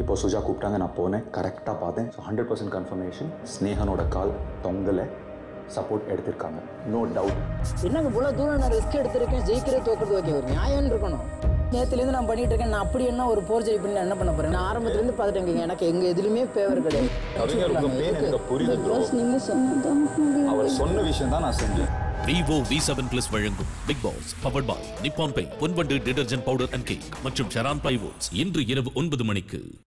இப்போ சுஜா கூப்பிட்டாங்க, நான் போனேன், கரெக்டாக பார்த்தேன். ஸோ 100% கன்ஃபர்மேஷன், ஸ்னேகனோட கால் தொங்கலை, சப்போர்ட் எடுத்திருக்காங்க, நோ டவுட். என்னங்க இவ்வளோ தூரம் நான் ரிஸ்க் எடுத்திருக்கேன், ஜெயிக்கிறது தோக்குறது ஓகே, ஒரு நியாயம் இருக்கணும். நேற்றுலேருந்து நான் பண்ணிட்டு இருக்கேன், நான் அப்படி என்ன ஒரு போர்ஜரி பண்ணி நான் என்ன பண்ண போறேன்? நான் ஆரம்பத்துலேருந்து பார்த்துட்டேங்க, எனக்கு எங்கள் எதுலையுமே ஃபேவர் கிடையாது. அவர் சொன்ன விஷயம் தான் நான் செஞ்சேன். Vivo V7 வழங்கும் Bigg Boss powered by Nippon by Ponvandu detergent powder and cake மற்றும் ஷரான் பைவோட்ஸ் இன்று இரவு 9 மணிக்கு.